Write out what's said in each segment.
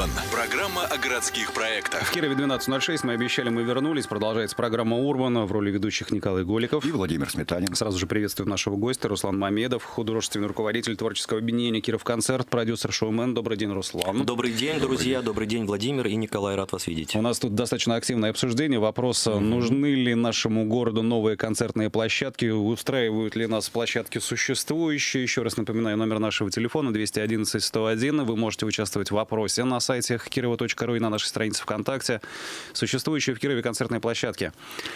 Урбан. Программа о городских проектах. В Кирове 12:06. Мы обещали, мы вернулись. Продолжается программа «Урбан». В роли ведущих Николай Голиков и Владимир Сметанин. Сразу же приветствую нашего гостя Руслан Мамедов, художественный руководитель творческого объединения «Киров-концерт», продюсер, шоумен. Добрый день, Руслан. Добрый день, друзья. Добрый день, Владимир и Николай. Рад вас видеть. У нас тут достаточно активное обсуждение вопроса, нужны ли нашему городу новые концертные площадки, устраивают ли нас площадки существующие. Еще раз напоминаю, номер нашего телефона 211-101. Вы можете участвовать в вопросе на сайте kirova.ru и на нашей странице ВКонтакте. Существующие в Кирове концертные площадки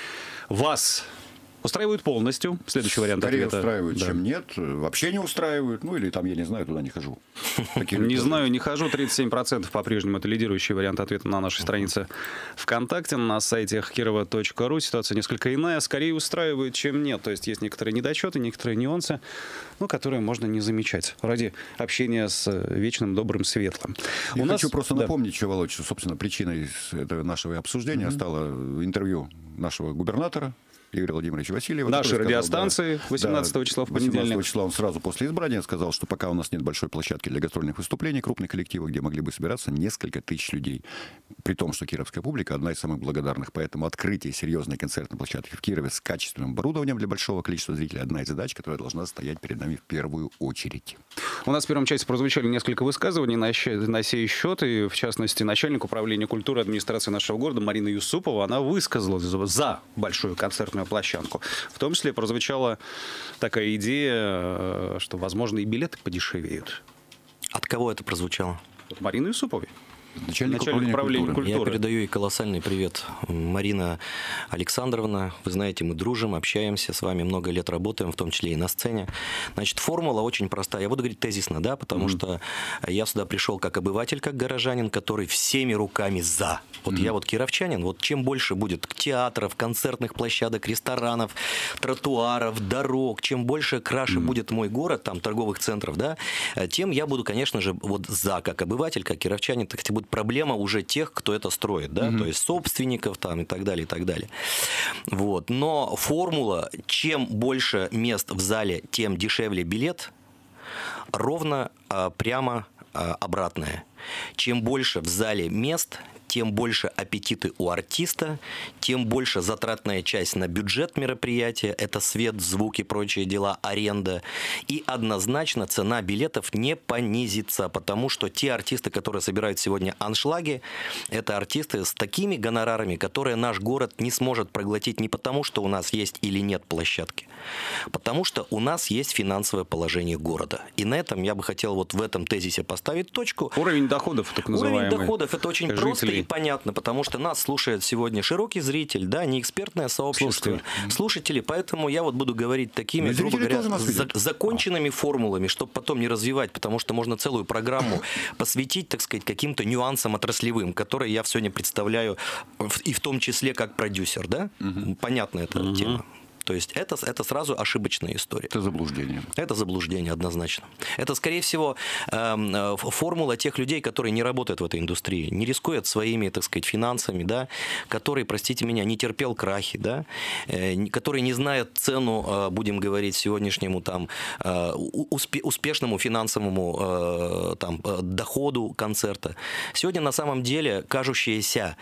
вас устраивают полностью? Следующий вариант Скорее ответа. устраивают, чем нет. Вообще не устраивают. Ну, или там, я не знаю, туда не хожу. Не знаю, не хожу. 37% по-прежнему. Это лидирующий вариант ответа на нашей странице ВКонтакте. На сайте kirova.ru ситуация несколько иная. Скорее устраивает, чем нет. То есть есть некоторые недочеты, некоторые нюансы, которые можно не замечать ради общения с вечным, добрым, светлым. Я хочу просто напомнить, что, Володь, что, собственно, причиной этого нашего обсуждения стало интервью нашего губернатора Игоря Владимировича Васильева. Нашей радиостанции 18 числа в понедельник. 18 числа он сразу после избрания сказал, что пока у нас нет большой площадки для гастрольных выступлений, крупных коллективов, где могли бы собираться несколько тысяч людей. При том, что кировская публика одна из самых благодарных. Поэтому открытие серьезной концертной площадки в Кирове с качественным оборудованием для большого количества зрителей — одна из задач, которая должна стоять перед нами в первую очередь. У нас в первом части прозвучали несколько высказываний на сей счет. И, в частности, начальник управления культуры администрации нашего города Марина Юсупова, она высказалась за большую концертную площадку. В том числе прозвучала такая идея, что, возможно, и билеты подешевеют. От кого это прозвучало? От Марины Юсуповой. Начальник управления культуры. Я передаю ей колоссальный привет. Марина Александровна, вы знаете, мы дружим, общаемся, с вами много лет работаем, в том числе и на сцене. Значит, формула очень простая. Я буду говорить тезисно, да, потому что я сюда пришел как обыватель, как горожанин, который всеми руками за. Вот я вот кировчанин, вот чем больше будет театров, концертных площадок, ресторанов, тротуаров, дорог, чем больше краше будет мой город, там, торговых центров, да, тем я буду, конечно же, вот за, как обыватель, как кировчанин, так сказать, будет проблема уже тех, кто это строит, да, то есть собственников там и так далее, и так далее. Вот. Но формула, чем больше мест в зале, тем дешевле билет, ровно прямо обратная. Чем больше в зале мест, тем больше аппетиты у артиста, тем больше затратная часть на бюджет мероприятия, это свет, звук и прочие дела, аренда. И однозначно цена билетов не понизится, потому что те артисты, которые собирают сегодня аншлаги, это артисты с такими гонорарами, которые наш город не сможет проглотить не потому, что у нас есть или нет площадки, потому что у нас есть финансовое положение города. И на этом я бы хотел вот в этом тезисе поставить точку. Уровень доходов, так называемый. Уровень доходов — это очень просто и понятно, потому что нас слушает сегодня широкий зритель, да, не экспертное сообщество, слушатели, поэтому я вот буду говорить такими, грубо говоря, законченными формулами, чтобы потом не развивать, потому что можно целую программу посвятить, так сказать, каким-то нюансам отраслевым, которые я сегодня представляю, и в том числе как продюсер, да, понятна эта тема. То есть это сразу ошибочная история. Это заблуждение. Это заблуждение, однозначно. Это, скорее всего, формула тех людей, которые не работают в этой индустрии, не рискуют своими, так сказать, финансами, да, который, простите меня, не терпел крахи, да, который не знает цену, будем говорить, сегодняшнему там, успешному финансовому там, доходу концерта. Сегодня на самом деле кажущиеся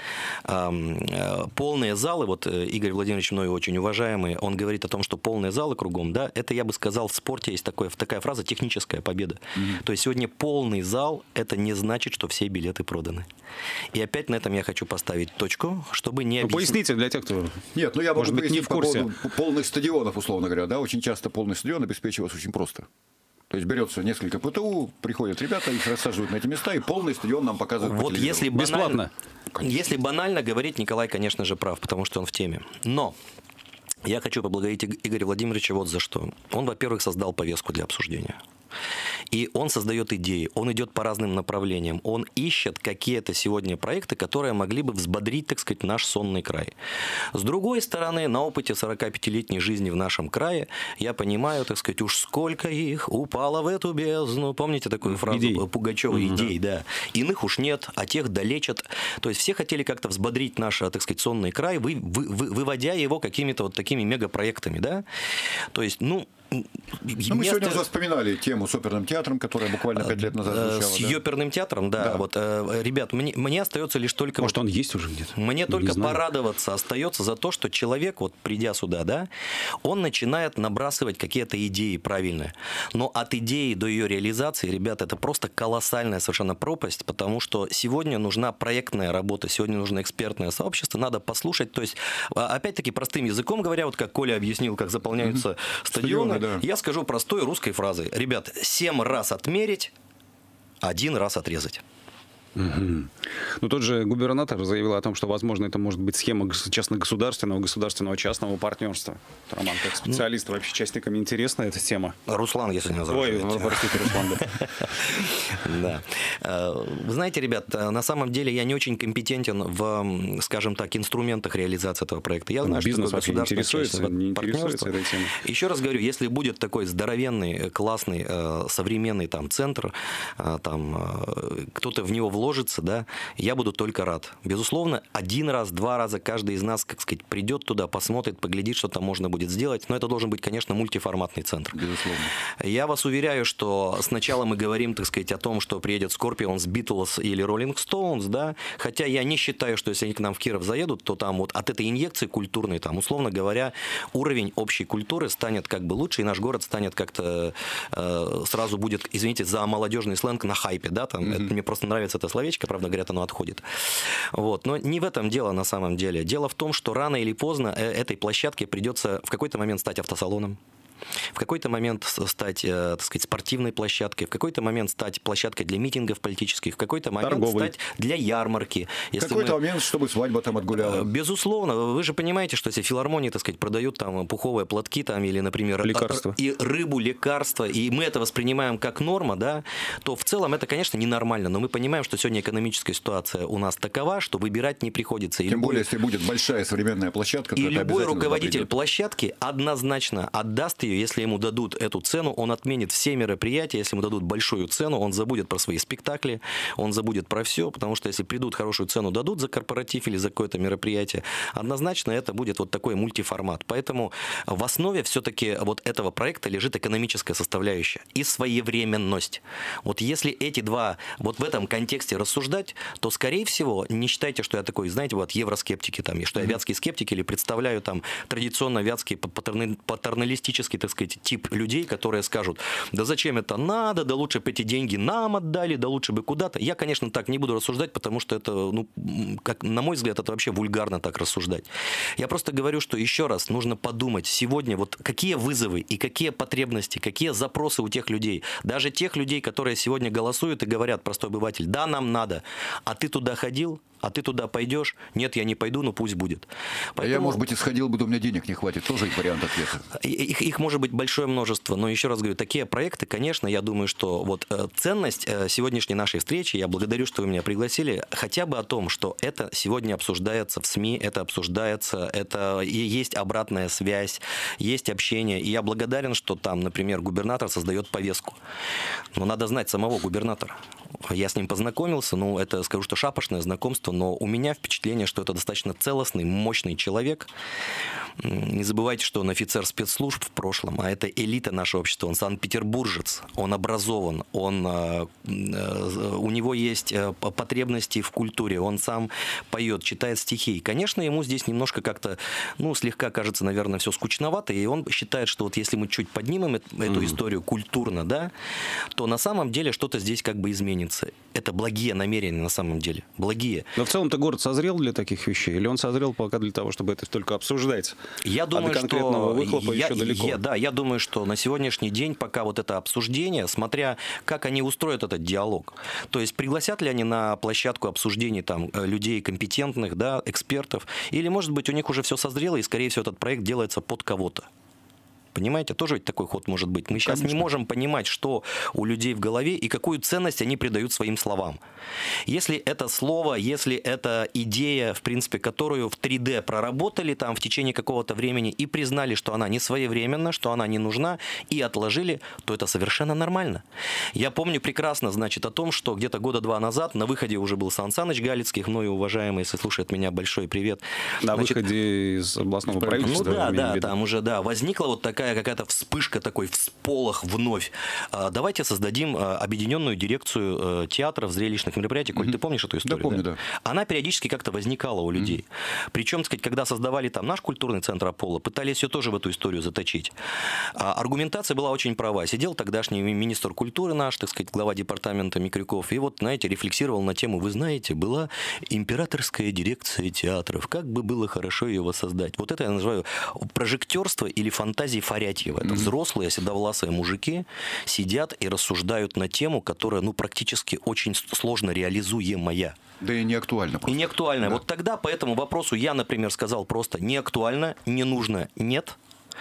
полные залы, вот Игорь Владимирович мной очень уважаемый, он говорит о том, что полные залы кругом, да, это, я бы сказал, в спорте есть такая фраза — техническая победа. То есть сегодня полный зал — это не значит, что все билеты проданы. И опять на этом я хочу поставить точку, чтобы не объяснить. Поясните для тех, кто, нет, я может быть, не в курсе. По поводу полных стадионов, условно говоря, да, очень часто полный стадион обеспечивается очень просто. То есть берется несколько ПТУ, приходят ребята, их рассаживают на эти места, и полный стадион нам показывают. Вот если бесплатно. Если банально говорить, Николай, конечно же, прав, потому что он в теме. Но я хочу поблагодарить Игоря Владимировича вот за что. Он, во-первых, создал повестку для обсуждения. И он создает идеи, он идет по разным направлениям, он ищет какие-то сегодня проекты, которые могли бы взбодрить, так сказать, наш сонный край. С другой стороны, на опыте 45-летней жизни в нашем крае я понимаю, так сказать, уж сколько их упало в эту бездну. Помните такую фразу Пугачева? Идей, да. Иных уж нет, а тех долечат. То есть все хотели как-то взбодрить наш, так сказать, сонный край, выводя его какими-то вот такими мегапроектами, да. То есть, Ну, мы сегодня уже вспоминали тему с оперным театром, которая буквально 5 лет назад звучала. С оперным театром, да. Вот, ребят, мне остается лишь только... Может, он есть уже где-то? Мне только порадоваться остается за то, что человек, вот придя сюда, да, он начинает набрасывать какие-то идеи правильные. Но от идеи до ее реализации, ребят, это просто колоссальная совершенно пропасть, потому что сегодня нужна проектная работа, сегодня нужно экспертное сообщество, надо послушать. То есть, опять-таки, простым языком говоря, вот как Коля объяснил, как заполняются стадионы, да. Я скажу простой русской фразой. Ребят, 7 раз отмерить, 1 раз отрезать. Ну, тот же губернатор заявил о том, что, возможно, это может быть схема государственного частного партнерства. Роман, как специалист, вообще частникам интересна эта тема? Руслан, если не назову. Ой, простите, Руслан. Да. Вы знаете, ребят, на самом деле я не очень компетентен в, скажем так, инструментах реализации этого проекта. Я знаю, бизнес что вообще не интересуется этой темой. Еще раз говорю, если будет такой здоровенный, классный, современный там центр, там кто-то в него вложится, да, я буду только рад. Безусловно, 1 раз, 2 раза каждый из нас, как сказать, придет туда, посмотрит, поглядит, что там можно будет сделать. Но это должен быть, конечно, мультиформатный центр. Безусловно. Я вас уверяю, что сначала мы говорим, так сказать, о том, что приедет Scorpions, Beatles или Rolling Stones, да, хотя я не считаю, что если они к нам в Киров заедут, то там вот от этой инъекции культурной, там, условно говоря, уровень общей культуры станет как бы лучше, и наш город станет как-то сразу будет, извините за молодежный сленг, на хайпе, да, там, это, мне просто нравится это словечко, правда, говорят, оно отходит. Вот. Но не в этом дело на самом деле. Дело в том, что рано или поздно этой площадке придется в какой-то момент стать автосалоном, в какой-то момент стать, так сказать, спортивной площадкой, в какой-то момент стать площадкой для митингов политических, в какой-то момент стать для ярмарки. В какой-то момент, чтобы свадьба там отгуляла. Безусловно. Вы же понимаете, что если филармонии, так сказать, продают там пуховые платки там, или, например, лекарства. И рыбу, лекарства, и мы это воспринимаем как норма, да, то в целом это, конечно, ненормально. Но мы понимаем, что сегодня экономическая ситуация у нас такова, что выбирать не приходится. Тем более, если будет большая современная площадка, то и это любой руководитель придет. Площадки однозначно отдаст ее, если ему дадут эту цену, он отменит все мероприятия, если ему дадут большую цену, он забудет про свои спектакли, он забудет про все, потому что если придут, хорошую цену дадут за корпоратив или за какое-то мероприятие, однозначно это будет вот такой мультиформат. Поэтому в основе все-таки вот этого проекта лежит экономическая составляющая и своевременность. Вот если эти два вот в этом контексте рассуждать, то, скорее всего, не считайте, что я такой, знаете, вот евроскептики, там, и что я вятский скептик или представляю там традиционно вятский патерналистический, так сказать, тип людей, которые скажут, да зачем это надо, да лучше бы эти деньги нам отдали, да лучше бы куда-то. Я, конечно, так не буду рассуждать, потому что это, ну, как, на мой взгляд, это вообще вульгарно так рассуждать. Я просто говорю, что еще раз нужно подумать сегодня, вот какие вызовы и какие потребности, какие запросы у тех людей, даже тех людей, которые сегодня голосуют и говорят, простой обыватель, да, нам надо, а ты туда ходил? А ты туда пойдешь? Нет, я не пойду, но пусть будет. Поэтому... А я, может быть, и сходил бы, но у меня денег не хватит. Тоже их вариант ответа. Их может быть большое множество. Но еще раз говорю, такие проекты, конечно, я думаю, что вот ценность сегодняшней нашей встречи, я благодарю, что вы меня пригласили, хотя бы о том, что это сегодня обсуждается в СМИ, это обсуждается, это и есть обратная связь, есть общение. И я благодарен, что там, например, губернатор создает повестку. Но надо знать самого губернатора. Я с ним познакомился, ну, это, скажу, что шапошное знакомство, но у меня впечатление, что это достаточно целостный, мощный человек. Не забывайте, что он офицер спецслужб в прошлом, а это элита нашего общества. Он санкт-петербуржец, он образован, у него есть потребности в культуре, он сам поет, читает стихи. И, конечно, ему здесь немножко как-то, ну, слегка кажется, наверное, все скучновато, и он считает, что вот если мы чуть поднимем эту историю культурно, да, то на самом деле что-то здесь как бы изменится. Это благие намерения на самом деле, благие. Но в целом-то город созрел для таких вещей, или он созрел пока для того, чтобы это только обсуждать? Я думаю, до конкретного выхлопа еще далеко. Я думаю, что на сегодняшний день пока вот это обсуждение, смотря как они устроят этот диалог, то есть пригласят ли они на площадку обсуждений там людей компетентных, да, экспертов, или, может быть, у них уже все созрело, и, скорее всего, этот проект делается под кого-то. Понимаете, тоже ведь такой ход может быть. Мы сейчас не можем понимать, что у людей в голове и какую ценность они придают своим словам. Если это слово, если это идея, в принципе, которую в 3D проработали там в течение какого-то времени и признали, что она не своевременна, что она не нужна, и отложили, то это совершенно нормально. Я помню прекрасно, значит, о том, что где-то года 2 назад на выходе уже был Сан Саныч Галицких, мною уважаемый, если слушает меня, большой привет. На выходе из областного правительства. Ну да, там уже, да, возникла вот такая такая какая-то вспышка, такой всполох вновь. Давайте создадим объединенную дирекцию театров, зрелищных мероприятий. Коль, ты помнишь эту историю? Да, помню, да. Она периодически как-то возникала у людей. Причем, так сказать, когда создавали там наш культурный центр Аполло, пытались ее тоже в эту историю заточить. Аргументация была очень права. Сидел тогдашний министр культуры наш, так сказать, глава департамента Микрюков, и вот, знаете, рефлексировал на тему, вы знаете, была императорская дирекция театров, как бы было хорошо ее воссоздать. Вот это я называю прожектерство или фантазии Фарятьева. Это взрослые седовласые мужики сидят и рассуждают на тему, которая, ну, практически очень сложно реализуемая. Да и не актуально просто. И не актуально. Да. Вот тогда по этому вопросу я, например, сказал просто не актуально, не нужно, нет.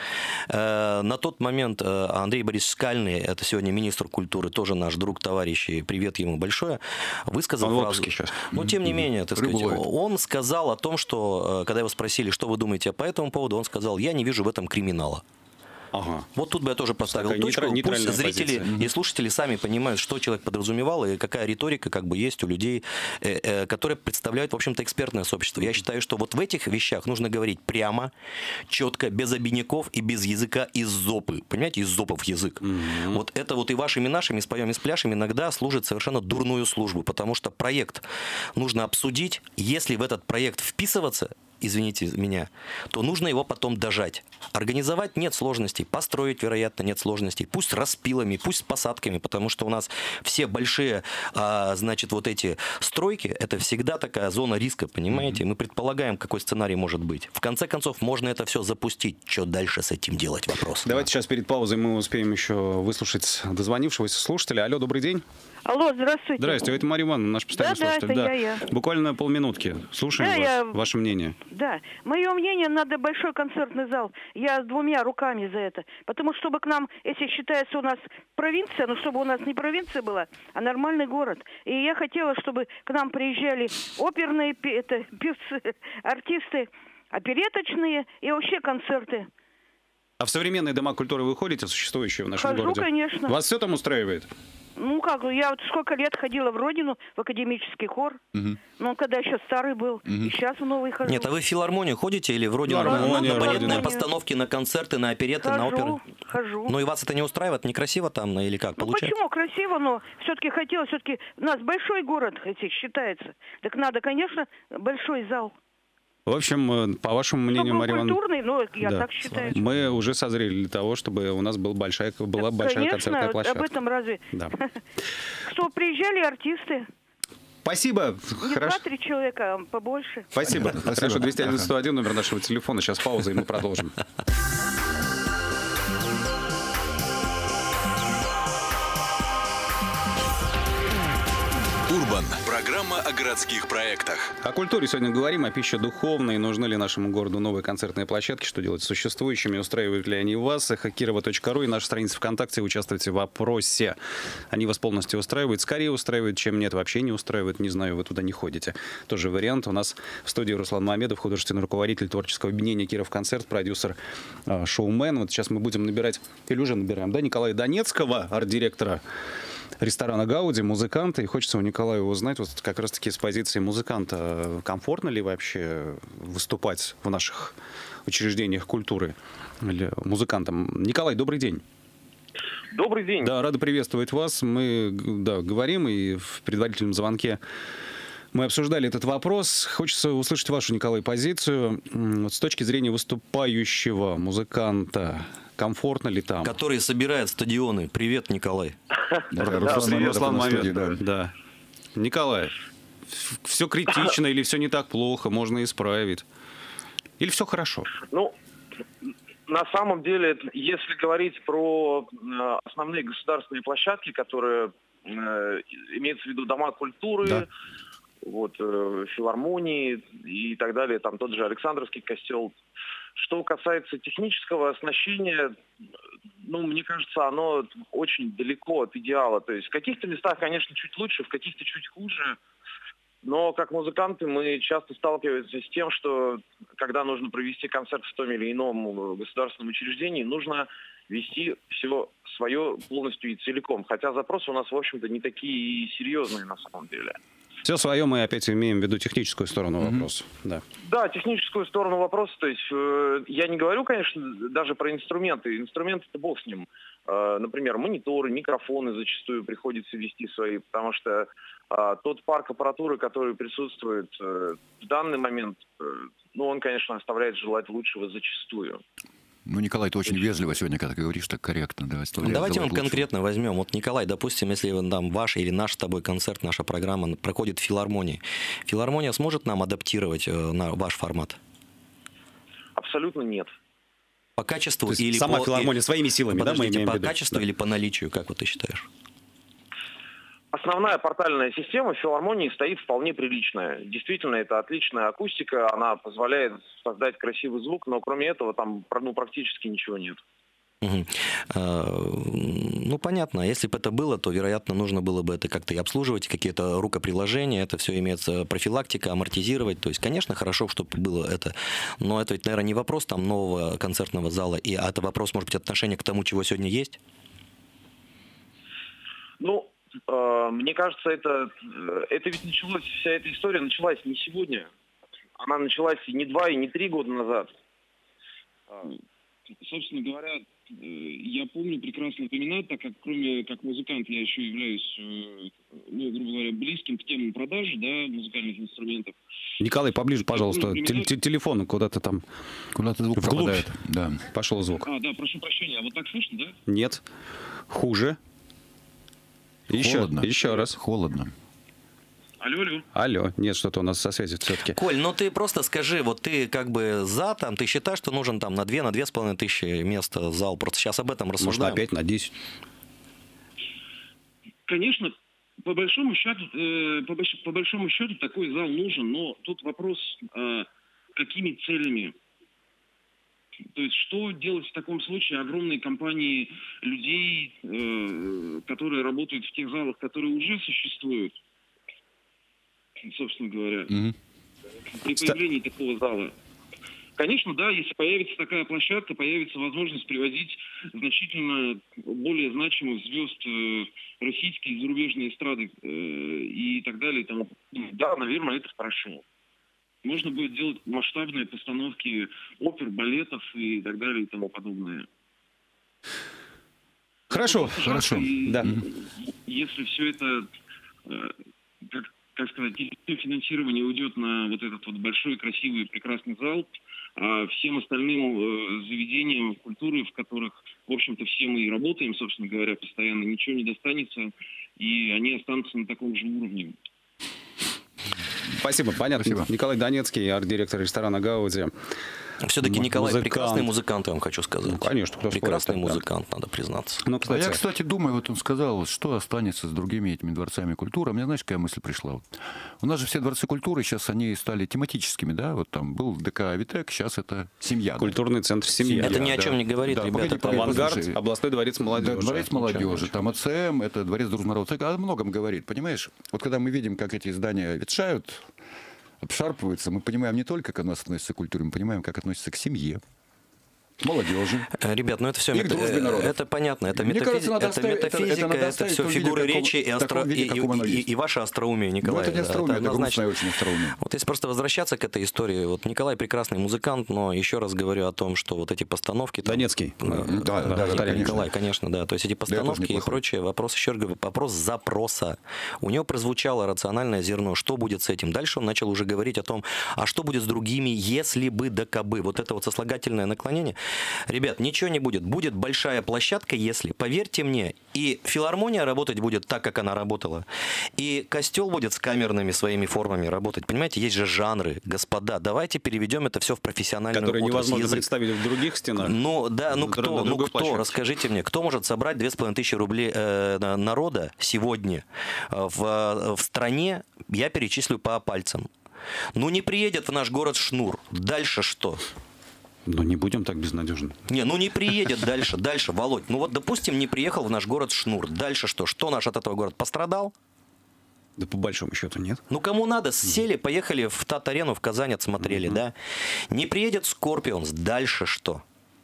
На тот момент Андрей Борисович Скальный, это сегодня министр культуры, тоже наш друг, товарищ, и привет ему большое, высказал фразу. Сейчас. Но тем не менее, так сказать, он сказал о том, что, когда его спросили, что вы думаете по этому поводу, он сказал, я не вижу в этом криминала. Ага. Вот тут бы я тоже поставил Такая точку. Пусть нейтральная зрители позиция. и слушатели сами понимают, что человек подразумевал и какая риторика как бы есть у людей, которые представляют, в общем-то, экспертное сообщество. Я считаю, что вот в этих вещах нужно говорить прямо, четко, без обиняков и без языка из зопы. Понимаете, из зопов язык. Вот это вот и вашими, нашими споем и спляшем иногда служит совершенно дурную службу, потому что проект нужно обсудить. Если в этот проект вписываться, извините меня, то нужно его потом дожать. Организовать нет сложностей, построить, вероятно, нет сложностей. Пусть с распилами, пусть с посадками, потому что у нас все большие, значит, вот эти стройки, это всегда такая зона риска, понимаете? Мы предполагаем, какой сценарий может быть. В конце концов, можно это все запустить. Что дальше с этим делать? Вопрос. Давайте сейчас перед паузой мы успеем еще выслушать дозвонившегося слушателя. Алло, добрый день. Алло, здравствуйте. Здравствуйте, это Мария Ивановна, наш постоянный слушатель. Да, это я. Буквально полминутки. Слушаем вас, ваше мнение. Да, мое мнение, надо большой концертный зал. Я с двумя руками за это. Потому что, чтобы к нам, если считается у нас провинция, но чтобы у нас не провинция была, а нормальный город. И я хотела, чтобы к нам приезжали оперные певцы, артисты, опереточные и вообще концерты. А в современные дома культуры вы ходите, существующие в нашем городе? Хожу, конечно. Вас все там устраивает? Ну как, я вот сколько лет ходила в Родину, в академический хор. Ну, когда еще старый был, и сейчас в новый хожу. Нет, а вы в филармонию ходите или в Родину Филармония, на балетные Родина. постановки, на концерты, на опереты, на оперы? Хожу. Ну и вас это не устраивает? Некрасиво там или как? Ну Получается? почему? Красиво, но все-таки хотела, все-таки у нас большой город, хотя считается. Так надо, конечно, большой зал. В общем, по вашему мнению, Чтобы Мария Ивановна, культурный, но я Да. так считаю. мы уже созрели для того, чтобы у нас была большая концертная Конечно, площадка. об этом разве? Да. Что приезжали артисты, Спасибо. не Хорошо. 2-3 человека, а побольше. Спасибо. Хорошо, 201-101, номер нашего телефона. Сейчас пауза, и мы продолжим. Урбан. Программа о городских проектах. О культуре сегодня говорим, о пище духовной. Нужны ли нашему городу новые концертные площадки? Что делать с существующими? Устраивают ли они вас? Хакирова.ру и наша страница ВКонтакте. Участвуйте в опросе. Они вас полностью устраивают? Скорее устраивают, чем нет. Вообще не устраивают. Не знаю, вы туда не ходите. Тоже вариант. У нас в студии Руслан Мамедов, художественный руководитель творческого объединения «Киров-концерт», продюсер, шоумен. Вот сейчас мы будем набирать, или уже набираем, да, Николая Донецкого, арт-директора ресторана «Гауди», музыканта. И хочется у Николая узнать, вот как раз-таки с позиции музыканта, комфортно ли вообще выступать в наших учреждениях культуры или музыкантам. Николай, добрый день. Добрый день. Да, рады приветствовать вас. Мы, да, говорим, и в предварительном звонке мы обсуждали этот вопрос. Хочется услышать вашу, Николай, позицию. Вот с точки зрения выступающего музыканта, комфортно ли там? Который собирает стадионы. Привет, Николай. Руслан на студии, Мамедов. Да. Николай, все критично или все не так плохо, можно исправить? Или все хорошо? Ну, на самом деле, если говорить про основные государственные площадки, которые имеются в виду дома культуры, Да. вот, филармонии и так далее, там тот же Александровский костел. Что касается технического оснащения, ну, мне кажется, оно очень далеко от идеала. То есть в каких-то местах, конечно, чуть лучше, в каких-то чуть хуже. Но как музыканты мы часто сталкиваемся с тем, что когда нужно провести концерт в том или ином государственном учреждении, нужно вести все свое полностью и целиком. Хотя запросы у нас, в общем-то, не такие серьезные на самом деле. Все свое мы опять имеем в виду техническую сторону вопроса. Да. Да, техническую сторону вопроса. То есть я не говорю, конечно, даже про инструменты. Инструменты-то бог с ним. Например, мониторы, микрофоны зачастую приходится вести свои, потому что тот парк аппаратуры, который присутствует в данный момент, ну, он, конечно, оставляет желать лучшего зачастую. Ну, Николай, ты очень вежливо сегодня, когда ты говоришь, так корректно. Да, давайте мы конкретно возьмем. Вот, Николай, допустим, если там ваш или наш с тобой концерт, наша программа проходит в филармонии, филармония сможет нам адаптировать на ваш формат? Абсолютно нет. По качеству или сама филармония своими силами, да, мы имеем в виду? По качеству или по наличию, как вот ты считаешь? Основная портальная система в филармонии стоит вполне приличная. Действительно, это отличная акустика, она позволяет создать красивый звук, но кроме этого там практически ничего нет. Ну, понятно. Если бы это было, то, вероятно, нужно было бы это как-то и обслуживать, какие-то рукоприложения, это все имеется профилактика, амортизировать. То есть, конечно, хорошо, чтобы было это. Но это ведь, наверное, не вопрос там нового концертного зала, а это вопрос, может быть, отношения к тому, чего сегодня есть? Ну, мне кажется, это ведь началось, вся эта история началась не сегодня. Она началась и не 2, и не 3 года назад. Собственно говоря, я помню прекрасные времена, так как кроме как музыкант я еще являюсь, ну, грубо говоря, близким к темам продажи, да, музыкальных инструментов. Николай, поближе, пожалуйста, телефон куда-то там. Куда-то звук вглубь попадает. Да. Пошел звук. Да, прошу прощения, а вот так слышно, да? Нет, хуже. Еще раз. Холодно. Алло. Нет, что-то у нас со связью все-таки. Коль, ну ты просто скажи, вот ты как бы ты считаешь, что нужен там на 2,5 тысячи места зал? Просто сейчас об этом рассуждаем. Можно опять на 10. Конечно, по большому счету такой зал нужен, но тут вопрос, какими целями? То есть что делать в таком случае огромной компании людей, которые работают в тех залах, которые уже существуют, собственно говоря, при появлении такого зала? Конечно, да, если появится такая площадка, появится возможность привозить значительно более значимых звезд российские и зарубежные эстрады и так далее. Да, наверное, это хорошо. Можно будет делать масштабные постановки опер, балетов и так далее и тому подобное. Хорошо. Да. Если все это, как сказать, финансирование уйдет на вот этот вот большой, красивый, прекрасный зал, а всем остальным заведениям культуры, в которых, в общем-то, все мы и работаем, собственно говоря, постоянно, ничего не достанется, и они останутся на таком же уровне. Спасибо, понятно. Спасибо. Николай Донецкий, арт-директор ресторана «Гауди». Все-таки Николай прекрасный музыкант, я вам хочу сказать. Ну, конечно, кто прекрасный спорит, музыкант, надо признаться. Ну, кстати... Я, кстати, думаю, вот он сказал, что останется с другими этими дворцами культуры. Мне, знаешь, какая мысль пришла? Вот. У нас же все дворцы культуры сейчас они стали тематическими, да? Вот там был ДК «Авитек», сейчас это «Семья». Культурный центр «Семья». Это ни о чем не говорит, да, ребята. это «Авангард», областной дворец молодежи. Да, дворец молодежи, там АЦМ, это дворец дружбы народов. Это о многом говорит, понимаешь? Вот когда мы видим, как эти здания ветшают, обшарпываются, мы понимаем не только, как у нас относится к культуре, мы понимаем, как относится к семье, к молодежи. Ребят, ну это все это понятно, это Мне метафизика, кажется, это все фигуры речи и ваше остроумие, Николай. Ну, это не остроумие, это грустное очень остроумие. Вот если просто возвращаться к этой истории, вот Николай прекрасный музыкант, но еще раз говорю о том, что вот эти постановки... Донецкий. Да, Николай, конечно, да. То есть эти постановки и прочее, вопрос, еще раз говорю, вопрос запроса. У него прозвучало рациональное зерно, что будет с этим. Дальше он начал уже говорить о том, а что будет с другими, если бы да кабы. Вот это вот сослагательное наклонение. Ребят, ничего не будет. Будет большая площадка, если, поверьте мне, и филармония работать будет так, как она работала, и костел будет с камерными своими формами работать. Понимаете, есть же жанры. Господа, давайте переведем это все в профессиональную которые отрасль. Невозможно представить в других стенах. Ну, да, кто? Расскажите мне, кто может собрать 2500 рублей народа сегодня в стране, я перечислю по пальцам. Ну, не приедет в наш город Шнур. Дальше что? Ну, не будем так безнадежны. Не приедет дальше, Володь. Ну вот, допустим, не приехал в наш город Шнур. Дальше что? Что наш от этого город? Пострадал? Да по большому счету нет. Ну, кому надо, сели, поехали в ТАТ-арену в Казань, отсмотрели, да? Не приедет Скорпионс. Дальше что?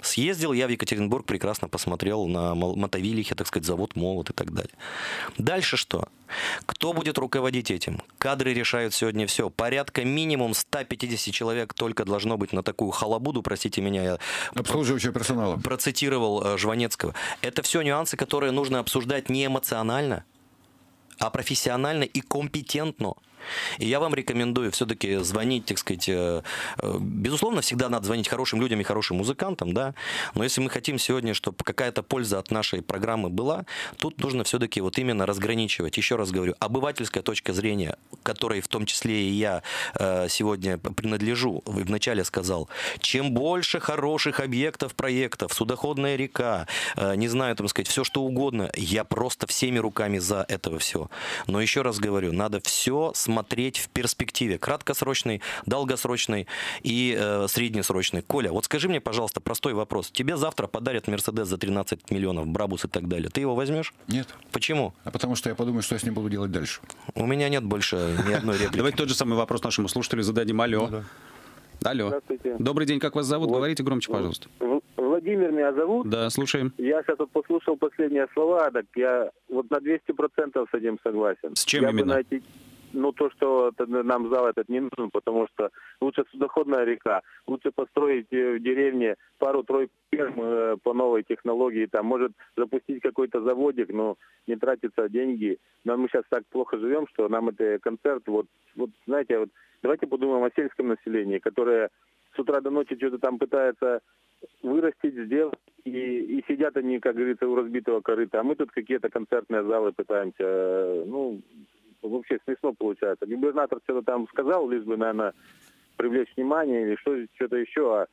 Съездил я в Екатеринбург, прекрасно посмотрел на Мотовилихе, так сказать, завод «Молот» и так далее. Дальше что? Кто будет руководить этим? Кадры решают сегодня все. Порядка минимум 150 человек только должно быть на такую халабуду, простите меня, я Обслуживающего персонала. процитировал Жванецкого. Это все нюансы, которые нужно обсуждать не эмоционально, а профессионально и компетентно. И я вам рекомендую все-таки звонить, так сказать, безусловно, всегда надо звонить хорошим людям и хорошим музыкантам, да, но если мы хотим сегодня, чтобы какая-то польза от нашей программы была, тут нужно все-таки вот именно разграничивать. Еще раз говорю, обывательская точка зрения, которой в том числе и я сегодня принадлежу, вначале сказал, чем больше хороших объектов, проектов, судоходная река, не знаю, там сказать, все что угодно, я просто всеми руками за этого все. Но еще раз говорю, надо все смотреть в перспективе. Краткосрочный, долгосрочный и среднесрочный. Коля, вот скажи мне, пожалуйста, простой вопрос. Тебе завтра подарят Мерседес за 13 миллионов, Брабус и так далее. Ты его возьмешь? Нет. Почему? А потому что я подумаю, что я с ним буду делать дальше. У меня нет больше ни одной реплики. Давайте тот же самый вопрос нашему слушателю зададим. Алло. Ну, Алло. Здравствуйте. Добрый день, как вас зовут? Вот. Говорите громче, пожалуйста. Владимир меня зовут. Да, слушаем. Я сейчас вот послушал последние слова, так я вот на 200% с этим согласен. С чем я именно? Бы найти, то, что нам зал этот не нужен, потому что лучше судоходная река, лучше построить в деревне пару-тройку ферм по новой технологии, там, может запустить какой-то заводик, но не тратятся деньги. Но мы сейчас так плохо живем, что нам это концерт, знаете, давайте подумаем о сельском населении, которое с утра до ночи что-то там пытается вырастить, сделать, и сидят они, как говорится, у разбитого корыта. А мы тут какие-то концертные залы пытаемся, вообще смешно получается. Губернатор что-то там сказал, лишь бы, наверное, привлечь внимание или что-то еще.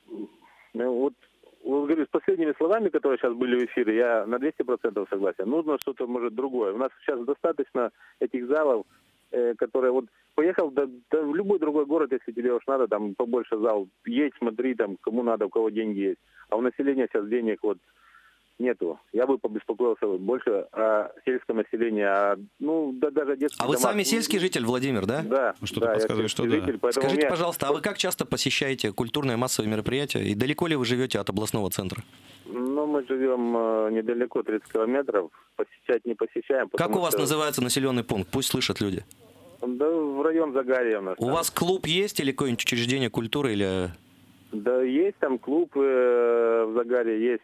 Говорю, с последними словами, которые сейчас были в эфире, я на 200% согласен. Нужно что-то, может, другое. У нас сейчас достаточно этих залов, которые поехал в любой другой город, если тебе уж надо, там побольше зал, едь, смотри, там, кому надо, у кого деньги есть. А у населения сейчас денег нету. Я бы побеспокоился больше о сельском населении, даже детских А вы домах. сами сельский житель, Владимир, да? Да. Что-то я подсказывает, что сельский да. житель, поэтому Скажите, мне- пожалуйста, а вы как часто посещаете культурные массовые мероприятия? И далеко ли вы живете от областного центра? Мы живем недалеко, 30 километров. Посещать не посещаем. Как потому у вас что- называется населенный пункт? Пусть слышат люди. Да, в район Загарья у нас. У там. вас клуб есть или какое-нибудь учреждение культуры? Или... Да, есть там клуб в Загаре, есть.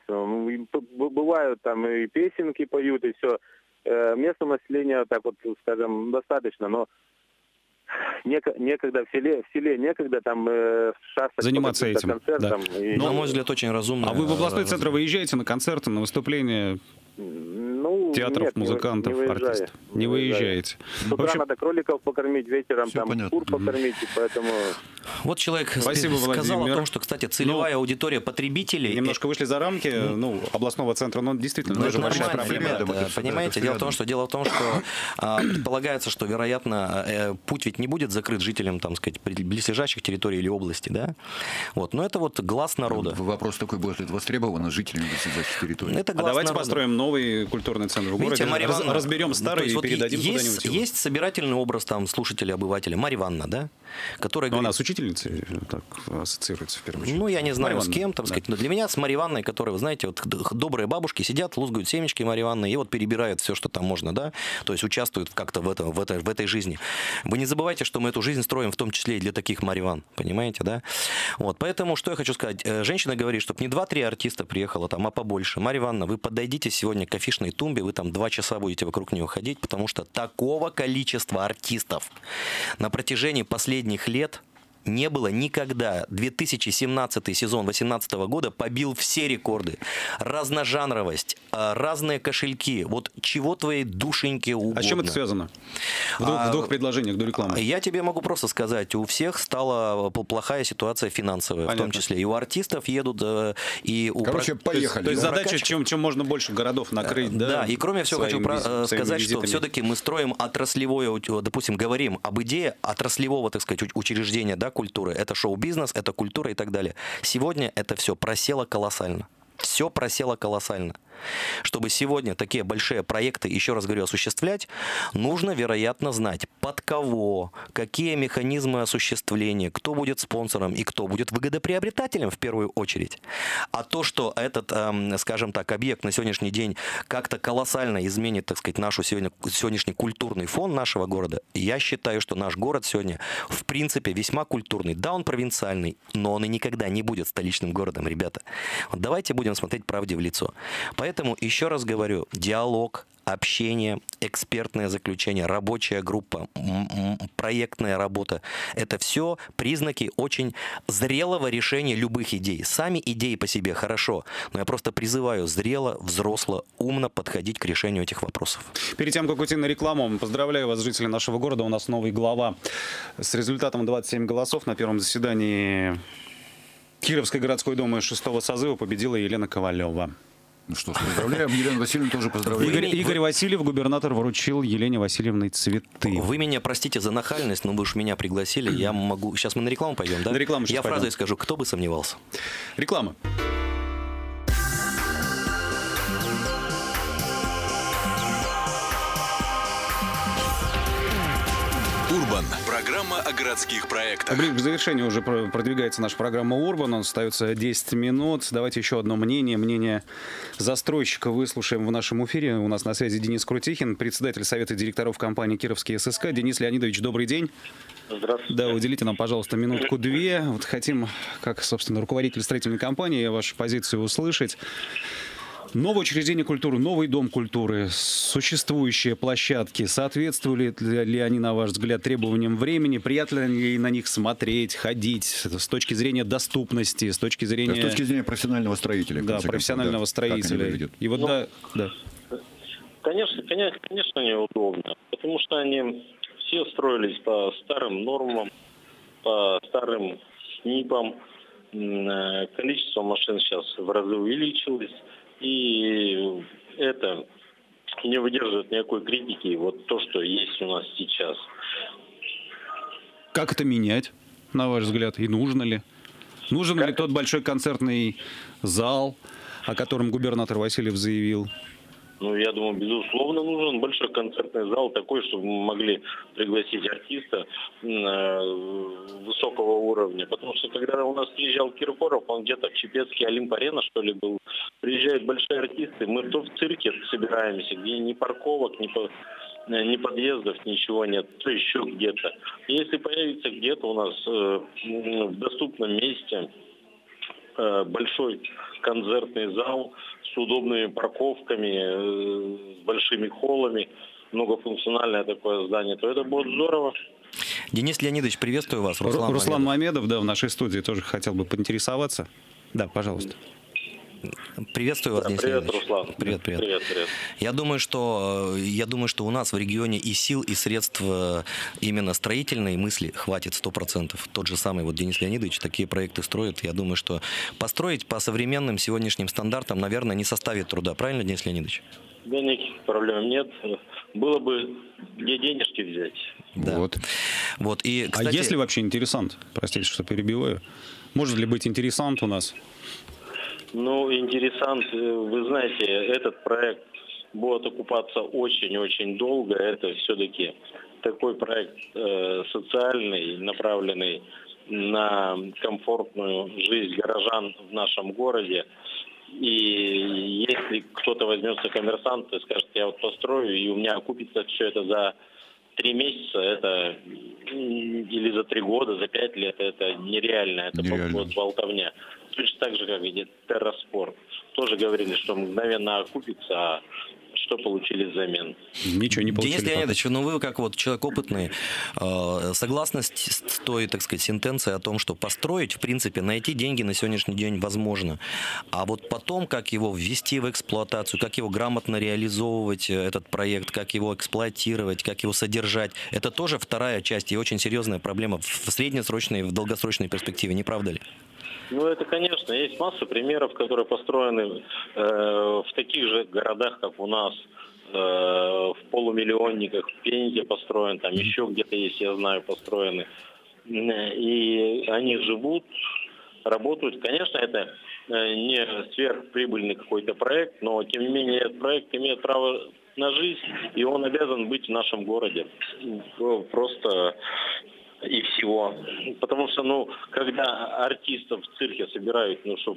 Бывают там и песенки поют, и все. Местного населения, так вот, скажем, достаточно, но некогда в селе некогда там шастать Заниматься по каким-то этим, концертам. да. И- На мой взгляд, очень разумно. А вы в областной центр выезжаете на концерты, на выступления театров, нет, музыкантов, не выезжаю, артистов? Не выезжаете. С утра надо кроликов покормить, вечером Всё там понятно. кур покормить, и поэтому... Вот человек Спасибо, сказал Владимир. о том, что, кстати, целевая аудитория потребителей... Немножко вышли за рамки областного центра, но действительно тоже это большая нормально, проблема. ребята, рядом, это всё, понимаете? да, это Дело в том, что предполагается, что, вероятно, путь ведь не будет закрыт жителям, там сказать, близлежащих территорий или области, да? Но это глаз народа. Вопрос такой, будет ли это востребовано жителями близлежащих территорий? Это А глаз давайте народа. построим новый культурный центр в Видите, городе, Марья Ивановна, разберем старый и передадим куда-нибудь его. есть собирательный образ там слушателя, обывателя, Марья Ивановна, да? Которая Но говорит, она с учительницей так ассоциируется в первую очередь. я не знаю, Марья с кем, Ивановна, там да. сказать, но для меня с Марьей Ивановной, которая, вы знаете, добрые бабушки сидят, лузгают семечки Марьи Ивановны и перебирают все, что там можно, да, то есть участвуют как-то в этой жизни. Вы не забывайте, что мы эту жизнь строим в том числе и для таких Марьи Ивановн, понимаете, да? Поэтому, что я хочу сказать, женщина говорит, чтобы не 2-3 артиста приехало там, а побольше. Марья Ивановна, вы подойдите сегодня к афишной тумбе, вы там 2 часа будете вокруг нее ходить, потому что такого количества артистов на протяжении последних лет не было никогда. 2017 сезон 2018 года побил все рекорды. Разножанровость, разные кошельки. Чего твоей душеньке угодно. А с чем это связано? В двух предложениях до рекламы. Я тебе могу просто сказать, у всех стала плохая ситуация финансовая, Понятно. в том числе. И у артистов едут, и у... Поехали. То есть задача, прокачки. чем можно больше городов накрыть, да? Да, и кроме всего хочу своими сказать, что визитами. все-таки мы строим отраслевое, допустим, говорим об идее отраслевого, так сказать, учреждения, да, культуры. Это шоу-бизнес, это культура и так далее. Сегодня это все просело колоссально. Все просело колоссально. Чтобы сегодня такие большие проекты, еще раз говорю, осуществлять, нужно, вероятно, знать, под кого, какие механизмы осуществления, кто будет спонсором и кто будет выгодоприобретателем в первую очередь. А то, что этот, скажем так, объект на сегодняшний день как-то колоссально изменит, так сказать, нашу сегодняшний культурный фон нашего города, я считаю, что наш город сегодня, в принципе, весьма культурный. Да, он провинциальный, но он и никогда не будет столичным городом, ребята. Вот давайте будем смотреть правде в лицо. Поэтому, еще раз говорю, диалог, общение, экспертное заключение, рабочая группа, проектная работа – это все признаки очень зрелого решения любых идей. Сами идеи по себе хорошо, но я просто призываю зрело, взросло, умно подходить к решению этих вопросов. Перед тем, как уйти на рекламу, поздравляю вас, жители нашего города. У нас новый глава с результатом 27 голосов на первом заседании Кировской городской думы 6-го созыва победила Елена Ковалева. Ну что ж, поздравляем. Елену Васильевну тоже поздравляем. Игорь Васильев, губернатор, вручил Елене Васильевне цветы. Вы меня простите за нахальность, но вы уж меня пригласили. Я могу... Сейчас мы на рекламу пойдем, да? На рекламу сейчас Я пойдем. фразой скажу, кто бы сомневался. Реклама. Урбан. Программа о городских проектах. Ближе к завершению уже продвигается наша программа «Урбан». У нас остается 10 минут. Давайте еще одно мнение. Мнение застройщика выслушаем в нашем эфире. У нас на связи Денис Крутихин, председатель Совета директоров компании «Кировский ССК». Денис Леонидович, добрый день. Здравствуйте. Да, уделите нам, пожалуйста, минутку-две. Вот хотим, как, собственно, руководитель строительной компании, вашу позицию услышать. Новое учреждение культуры, новый дом культуры, существующие площадки, соответствуют ли они, на ваш взгляд, требованиям времени? Приятно ли на них смотреть, ходить с точки зрения доступности, с точки зрения... С точки зрения профессионального строителя. Да, профессионального строителя. И вот да. Конечно, неудобно, потому что они все строились по старым нормам, по старым СНИПам. Количество машин сейчас в разы увеличилось. И это не выдерживает никакой критики, вот то, что есть у нас сейчас. Как это менять, на ваш взгляд, и нужно ли? Нужен ли тот большой концертный зал, о котором губернатор Васильев заявил? Ну, я думаю, безусловно, нужен большой концертный зал, такой, чтобы мы могли пригласить артиста высокого уровня. Потому что, когда у нас приезжал Киркоров, он где-то в Чепецке, Олимп-арена, что ли, был. Приезжают большие артисты, мы то в цирке собираемся, где ни парковок, ни подъездов, ничего нет, то еще где-то. Если появится где-то у нас в доступном месте большой концертный зал с удобными парковками, с большими холлами, многофункциональное такое здание, то это будет здорово. Денис Леонидович, приветствую вас. Руслан Мамедов, да, в нашей студии тоже хотел бы поинтересоваться. Да, пожалуйста. Приветствую вас, Денис Привет, Леонидович. Руслан. Привет. Я думаю, что у нас в регионе и сил, и средств именно строительной мысли хватит 100%. Тот же самый вот Денис Леонидович такие проекты строит. Я думаю, что построить по современным сегодняшним стандартам, наверное, не составит труда. Правильно, Денис Леонидович? Да, никаких проблем нет. Было бы где денежки взять. Да. Вот. И, кстати... А если вообще интересант? Простите, что перебиваю. Может ли быть интересант у нас? Ну, интересант, вы знаете, этот проект будет окупаться очень-очень долго. Это все-таки такой проект социальный, направленный на комфортную жизнь горожан в нашем городе. И если кто-то возьмется коммерсант и скажет, я вот построю, и у меня окупится все это за 3 месяца, это или за 3 года, за 5 лет, это нереально, это будет болтовня. Точно так же, как и Терраспорт. Тоже говорили, что мгновенно окупится, а что получили взамен? Ничего не получили. Денис Леонидович, ну вы как вот человек опытный, согласны с той, так сказать, сентенцией о том, что построить, в принципе, найти деньги на сегодняшний день возможно. А вот потом, как его ввести в эксплуатацию, как его грамотно реализовывать, этот проект, как его эксплуатировать, как его содержать, это тоже вторая часть и очень серьезная проблема в среднесрочной и в долгосрочной перспективе, не правда ли? Ну, это, конечно, есть масса примеров, которые построены в таких же городах, как у нас, в полумиллионниках, в Пензе построен, там еще где-то есть, я знаю, построены. И они живут, работают. Конечно, это не сверхприбыльный какой-то проект, но тем не менее этот проект имеет право на жизнь, и он обязан быть в нашем городе. Просто и всего. Потому что, когда артистов в цирке собирают, чтобы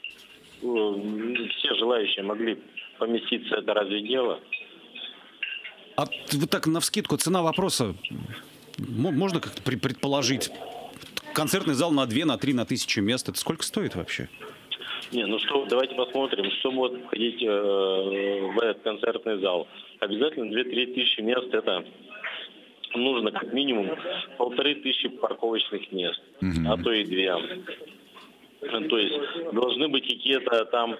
все желающие могли поместиться, это разве дело? А вот так навскидку цена вопроса можно как-то предположить? Концертный зал на 2, на 3, на 1000 мест. Это сколько стоит вообще? Давайте посмотрим, что будет входить в этот концертный зал. Обязательно 2-3 тысячи мест. Это нужно как минимум 1500 парковочных мест, а то и 2. То есть должны быть какие-то там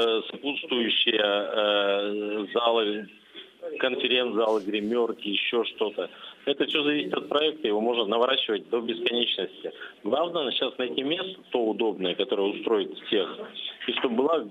сопутствующие залы, конференц-залы, гримерки, еще что-то. Это все зависит от проекта, его можно наворачивать до бесконечности. Главное сейчас найти место, то удобное, которое устроит всех, и чтобы была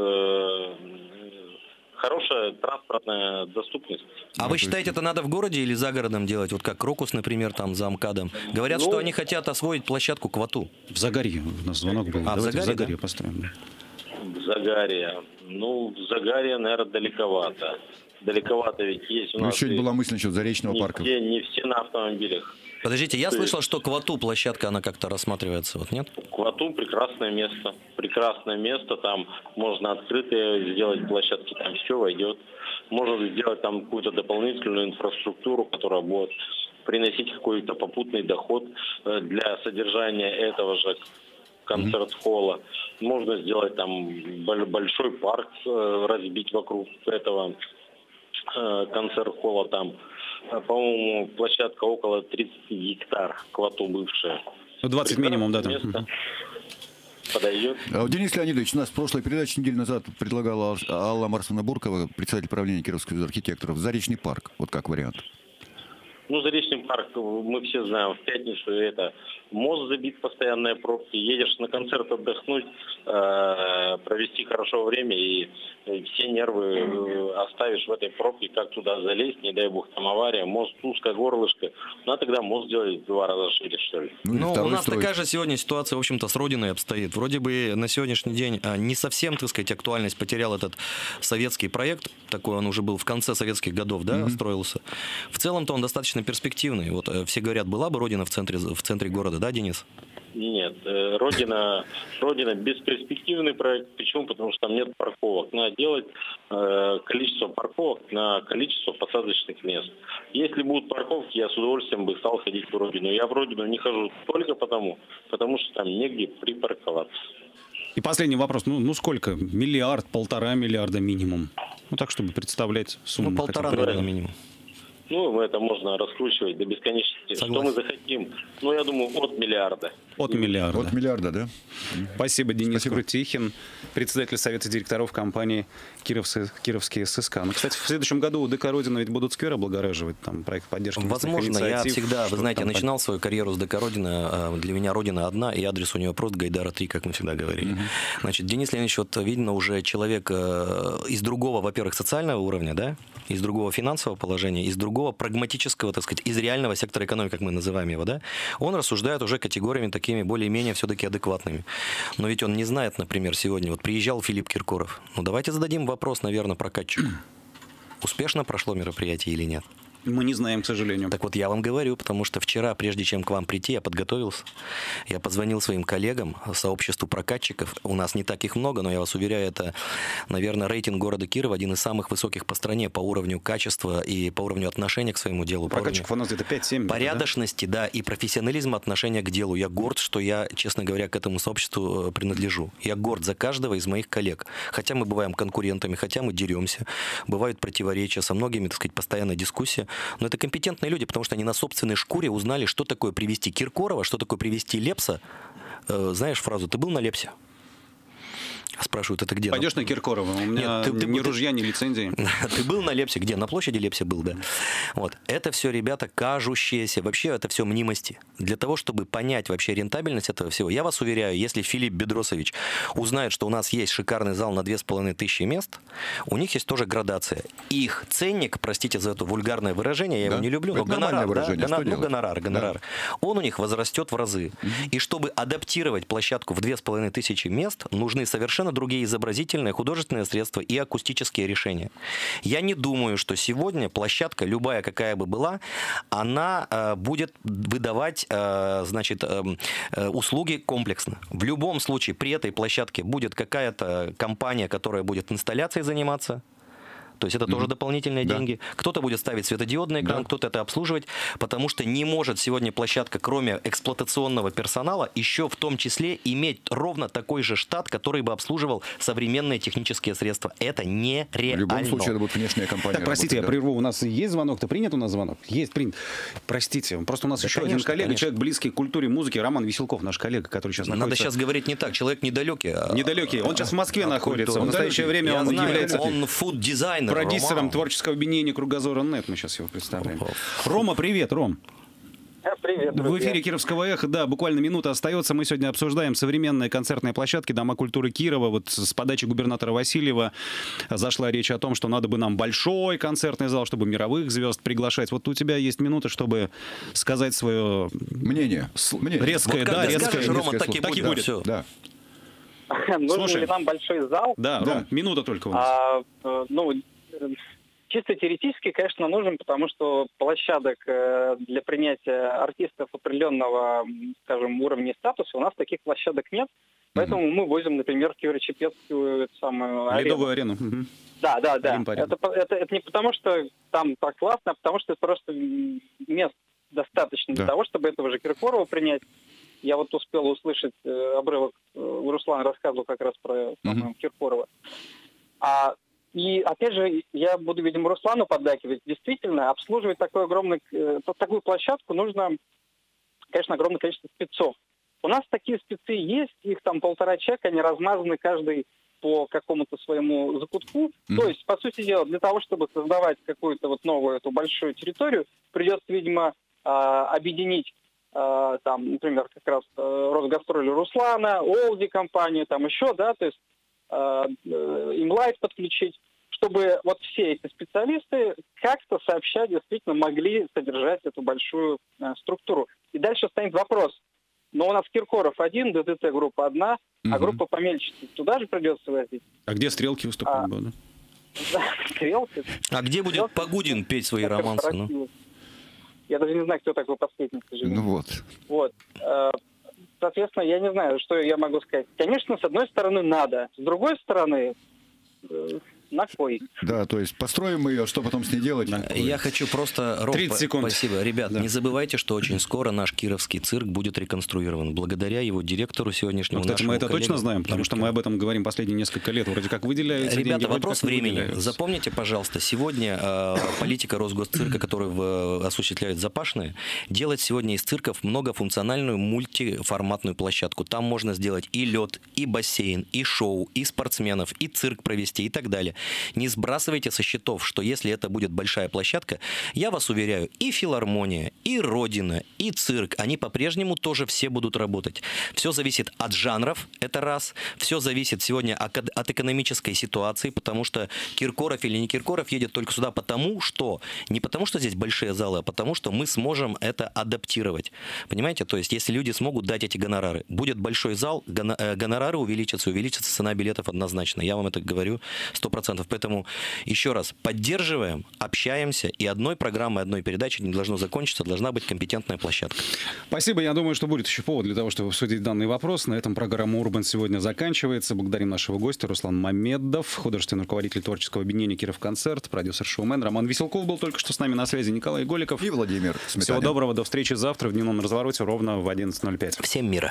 хорошая транспортная доступность. А вы считаете, это надо в городе или за городом делать? Вот как Крокус, например, там за МКАДом. Говорят, что они хотят освоить площадку Квату. В Загарье у нас звонок был. Давайте в Загарье построим. Да. В Загарье. В Загарье, наверное, далековато. Далековато ведь есть у нас... Еще была мысль насчет Заречного парка. Не все на автомобилях. Подождите, я слышал, что Квату площадка, она как-то рассматривается, вот нет? Квату прекрасное место. Прекрасное место, там можно открытые сделать площадки, там все войдет. Можно сделать там какую-то дополнительную инфраструктуру, которая будет приносить какой-то попутный доход для содержания этого же концерт-холла. Можно сделать там большой парк, разбить вокруг этого концерт-холла там. По-моему, площадка около 30 гектар, Квату бывшая. 20 минимум, да. Там. Подойдет. Денис Леонидович, у нас в прошлой передаче неделю назад предлагала Алла Марсовна-Буркова, председатель правления Кировского союза архитекторов, Заречный парк, вот как вариант. Заречный парк, мы все знаем, в пятницу это мост забит, постоянные пробки, едешь на концерт отдохнуть, провести хорошо время и все нервы оставишь в этой пробке, как туда залезть, не дай бог там авария, мост узкое горлышко, тогда мост сделать в 2 раза шире, что ли. У нас такая же сегодня ситуация, в общем-то, с Родиной обстоит. Вроде бы на сегодняшний день не совсем, так сказать, актуальность потерял этот советский проект, такой он уже был в конце советских годов, да, строился. В целом-то он достаточно перспективный. Вот все говорят, была бы Родина в центре города, да, Денис? Нет, Родина бесперспективный проект. Почему? Потому что там нет парковок. Надо делать количество парковок на количество посадочных мест. Если будут парковки, я с удовольствием бы стал ходить в Родину. Я в Родину не хожу только потому что там негде припарковаться. И последний вопрос. Сколько? 1-1,5 миллиарда минимум? Так, чтобы представлять сумму. 1,5, наверное, минимум. Это можно раскручивать до бесконечности. Согласен. Что мы захотим? Я думаю, от миллиарда. От миллиарда. От миллиарда, да. Спасибо, Денис Крутихин, председатель Совета директоров компании «Кировские ССК». Кстати, в следующем году у ДК «Родина» ведь будут сквер облагораживать, там проект поддержки. Возможно, я всегда, вы знаете, начинал свою карьеру с ДК «Родина». Для меня «Родина» одна, и адрес у нее просто Гайдара 3, как мы всегда говорили. Значит, Денис Леонидович, видно, уже человек из другого, во-первых, социального уровня, да, из другого финансового положения, из другого прагматического, так сказать, из реального сектора экономики, как мы называем его, да, он рассуждает уже категориями такими более-менее все-таки адекватными. Но ведь он не знает, например, сегодня, приезжал Филипп Киркоров. Давайте зададим вопрос, наверное, прокатчику. Успешно прошло мероприятие или нет? Мы не знаем, к сожалению. Так вот, я вам говорю, потому что вчера, прежде чем к вам прийти, я подготовился. Я позвонил своим коллегам, сообществу прокатчиков. У нас не так их много, но я вас уверяю, это, наверное, рейтинг города Кирова один из самых высоких по стране по уровню качества и по уровню отношения к своему делу. Прокатчиков у нас где-то 5-7. Порядочности, да, и профессионализма отношения к делу. Я горд, что я, честно говоря, к этому сообществу принадлежу. Я горд за каждого из моих коллег. Хотя мы бываем конкурентами, хотя мы деремся, бывают противоречия, со многими, так сказать, постоянная дискуссия. Но это компетентные люди, потому что они на собственной шкуре узнали, что такое привести Киркорова, что такое привести Лепса. Знаешь фразу «ты был на Лепсе»? Спрашивают, это где? Пойдешь на Киркорова? У меня ни ружья, ни лицензии. Ты был на Лепсе? Где? На площади Лепсе был, да. Вот. Это все, ребята, кажущиеся. Вообще, это все мнимости. Для того, чтобы понять вообще рентабельность этого всего, я вас уверяю, если Филипп Бедросович узнает, что у нас есть шикарный зал на 2500 мест, у них есть тоже градация. Их ценник, простите за это вульгарное выражение, я его не люблю, но гонорар, гонорар, он у них возрастет в разы. И чтобы адаптировать площадку в 2500 мест, нужны совершенно другие изобразительные, художественные средства и акустические решения. Я не думаю, что сегодня площадка, любая какая бы была, она будет выдавать, значит, услуги комплексно. В любом случае при этой площадке будет какая-то компания, которая будет инсталляцией заниматься. То есть это тоже дополнительные деньги. Кто-то будет ставить светодиодный экран, кто-то это обслуживать, потому что не может сегодня площадка, кроме эксплуатационного персонала, еще в том числе иметь ровно такой же штат, который бы обслуживал современные технические средства. Это нереально. В любом случае это будет внешняя компания. Так, простите, я прерву. У нас есть звонок-то? Принят у нас звонок? Есть, принят. Простите, просто у нас еще один коллега, человек близкий к культуре музыки, Роман Веселков, наш коллега, который сейчас находится... Надо сейчас говорить не так. Человек недалекий. Недалекий. Он сейчас в Москве находится. В настоящее время он является... Он фуд-дизайнер. Продюсером творческого объединения «Кругозора.нет». Мы сейчас его представляем. Рома, привет, Ром. Привет, друзья. В эфире Кировского эхо, да, буквально минута остается. Мы сегодня обсуждаем современные концертные площадки Дома культуры Кирова. Вот с подачи губернатора Васильева зашла речь о том, что надо бы нам большой концертный зал, чтобы мировых звезд приглашать. Вот у тебя есть минута, чтобы сказать свое мнение. Резкое, вот да, резкое. Скажешь, Рома, так и будет. Все. Да. Нужен ли нам большой зал? Да, Ром, минута только у нас. Чисто теоретически, конечно, нужен, потому что площадок для принятия артистов определенного, скажем, уровня и статуса у нас таких площадок нет. Поэтому мы возим, например, Киево-Чепецкую самую арену. Ледовую арену. Да. Это не потому, что там так классно, а потому что это просто мест достаточно для того, чтобы этого же Киркорова принять. Я вот успел услышать обрывок, Руслан рассказывал как раз про Киркорова. И, опять же, я буду, видимо, Руслану поддакивать. Действительно, обслуживать такую площадку нужно, конечно, огромное количество спецов. У нас такие спецы есть, их там 1,5 человека, они размазаны каждый по какому-то своему закутку. То есть, по сути дела, для того, чтобы создавать какую-то вот новую эту большую территорию, придется, видимо, объединить там, например, как раз Росгастроли Руслана, Олди компанию, там еще, да, то есть Имлайт подключить, чтобы вот все эти специалисты как-то сообща действительно могли содержать эту большую структуру. И дальше станет вопрос. Но у нас Киркоров один, ДДТ группа одна, а группа помельче туда же придется возить. А где Стрелки выступают будут? Да, Стрелки. А где будет Погудин петь свои романсы? Ну? Я даже не знаю, кто такой последний, к сожалению. Ну вот. Соответственно, я не знаю, что я могу сказать. Конечно, с одной стороны, надо. С другой стороны, на кой? Да, то есть построим ее, что потом с ней делать? Я хочу просто... 30 секунд. Спасибо. Ребят, не забывайте, что очень скоро наш кировский цирк будет реконструирован. Благодаря его директору сегодняшнему кстати, мы это точно знаем, потому что мы об этом говорим последние несколько лет. Вроде как выделяются деньги. Ребята, вопрос времени. Запомните, пожалуйста, сегодня политика Росгосцирка, которую осуществляют Запашные, делать сегодня из цирков многофункциональную мультиформатную площадку. Там можно сделать и лед, и бассейн, и шоу, и спортсменов, и цирк провести, и так далее. Не сбрасывайте со счетов, что если это будет большая площадка, я вас уверяю, и филармония, и Родина, и цирк, они по-прежнему тоже все будут работать. Все зависит от жанров, это раз. Все зависит сегодня от экономической ситуации, потому что Киркоров или не Киркоров едет только сюда потому, что... Не потому, что здесь большие залы, а потому, что мы сможем это адаптировать. Понимаете? То есть, если люди смогут дать эти гонорары, будет большой зал, гонорары увеличатся цена билетов однозначно. Я вам это говорю 100%. Поэтому еще раз, поддерживаем, общаемся, и одной программой, одной передачей не должно закончиться, должна быть компетентная площадка. Спасибо. Я думаю, что будет еще повод для того, чтобы обсудить данный вопрос. На этом программа «Урбан» сегодня заканчивается. Благодарим нашего гостя Руслан Мамедов, художественный руководитель творческого объединения «Киров-концерт», продюсер-шоумен. Роман Веселков был только что с нами на связи. Николай Голиков. И Владимир Сметанин. Всего доброго. До встречи завтра в дневном развороте ровно в 11:05. Всем мира.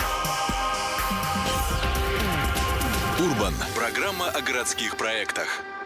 Урбан. Программа о городских проектах.